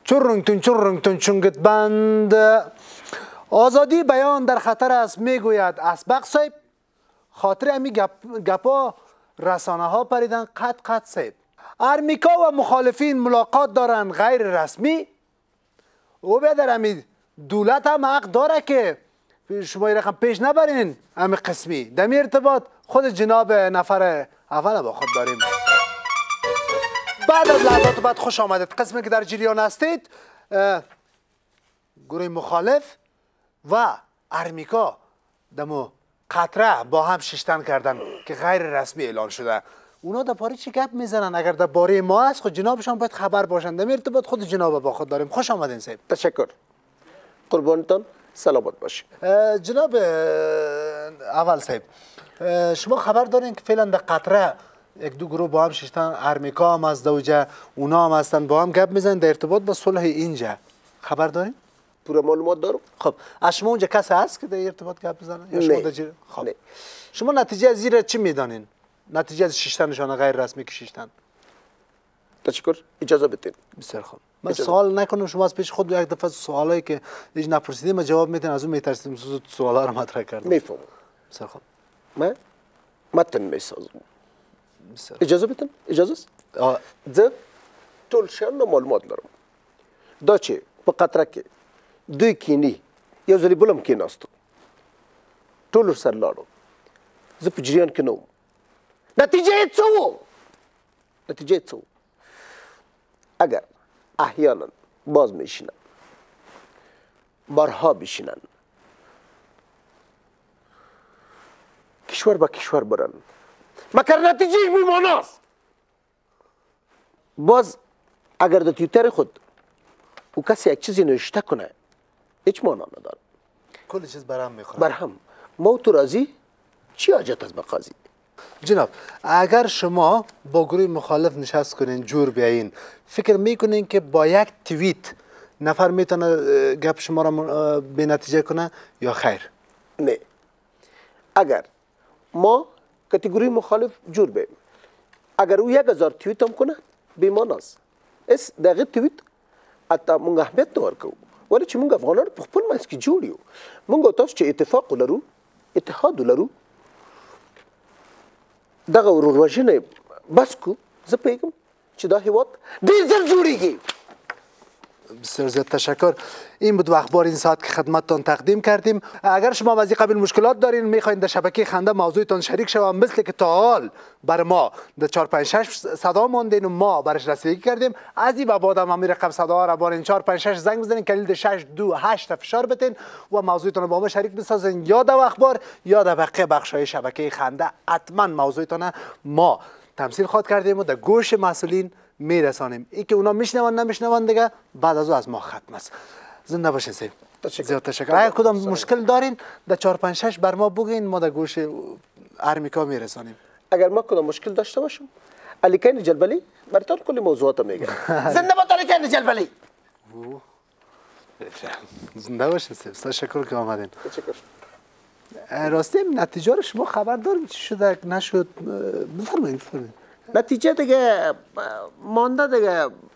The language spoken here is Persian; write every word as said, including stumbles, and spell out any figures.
چرونگتون چرونگتون چونگت بند. آزادی بیان در خطر است میگوید اسبق صاحب. خاطر امی گپ گپا رسانه ها پریدن قط قط صاحب. ارمیکا و مخالفین ملاقات دارن غیر رسمی. او بیادر امی دولت هم حق داره که شما رقم پیش نبرین امی قسمی. دمی ارتباط خود جناب نفر اول با خود داریم. بعد از لحظات بعد خوش آمدید. قسمی که در جریان هستید گروه مخالف و ارمیکا دمو قطره با هم ششتن کردن که غیر رسمی اعلان شده. اونا در باره چی گپ میزنن؟ اگر در باره ما است خود جنابشان باید خبر باشند. در ارتباط خود جناب با خود داریم. خوش آمدین صاحب. تشکر. قربانتان سلامت باشید. جناب اول صاحب شما خبر دارین که فعلا در قطره یک دو گروه با هم ششتن، ارمیکا هم از دوجه اونا هم هستن با هم گپ میزنن در ارتباط با صلح اینجا. خبر دارین؟ پورا معلومات دارم. خب از شما اونجا کسی هست که در ارتباط گپ بزنه یا شما در جیر؟ خب نه. شما نتیجه از زیر چی میدانین؟ نتیجه از ششتنشان غیر رسمی که ششتن. تشکر. اجازه بدین. بسیار خوب. من سوال نکنم شما از پیش خود یک دفعه سوالایی که هیچ نپرسیدیم ما جواب میدین از اون میترسیم زود سوالا رو مطرح کردم. میفهمم. بسیار خوب. من متن میسازم. اجازه بدین؟ اجازه است؟ زه ټول شیان معلومات لرم. دا چې په قطره کې دوی کینی یو ځلې بل هم کېناستو ټول ورسره لاړو. زه په جریان کې نه وم. نتیجه یې څه و؟ نتیجه یې څه و؟ اگر احیانا باز میشینن بارها بشینن کشور با کشور برن مگر نتیجهش بیماناست. باز اگر در تویتر خود او کسی یک چیزی نوشته کنه هیچ معنا نداره. کل چیز برهم میخوره. برهم. ما تو راضی چی حاجت از مقاضی؟ جناب اگر شما با گروه مخالف نشست کنین جور بیاین فکر میکنین که با یک توییت نفر میتونه گپ شما را به نتیجه کنه یا خیر؟ نه. اگر ما کاتگوری مخالف جور بیم اگر او یک هزار توییت هم کنه بیماناست. اس دغه توییت حتی مونږ اهمیت نه ورکوو ولې چې مونږ افغانان په خپل منځ کې جوړ یو. مونږ تاسو چې اتفاق ولرو اتحاد ولرو دغه وروروژنې بس کو زه پوهېږم چې دا هېواد ډېر ژر جوړېږي. بسیار زیاد تشکر. این بود اخبار این ساعت که خدمتتان تقدیم کردیم. اگر شما از این قبیل مشکلات دارین میخواین در شبکه خنده موضوعتان شریک شوم مثل که تا حال بر ما در چهار پنج شش صدا ماندین و ما برش رسیدگی کردیم از این و بعد هم همین رقم صدا را بارین چهار پنج شش زنگ بزنین کلید شش دو هشت فشار بدین و موضوعتان با ما شریک بسازین یا در اخبار یا در بقیه بخش‌های شبکه خنده. حتما موضوعتان ما تمثیل خواد کردیم و در گوش مسئولین میرسانیم. ای که اونا میشنون نمیشنون دیگه بعد از او از ما ختم است. زنده باشین سید. زیاد تشکر. اگر کدام مشکل دارین در چهار پنج شش بر ما بگین ما در گوش ارمیکا میرسانیم. اگر ما کدام مشکل داشته باشم علیکین جلبلی براتون کلی موضوعات میگم. زنده باد علیکین جلبلی. زنده باشین سید. تشکر که آمدین. تشکر. راستی نتیجه رو شما خبر دارین چی شده نشد؟ بفرمایید بفرمایید. نتیجه دیگه مانده دیگه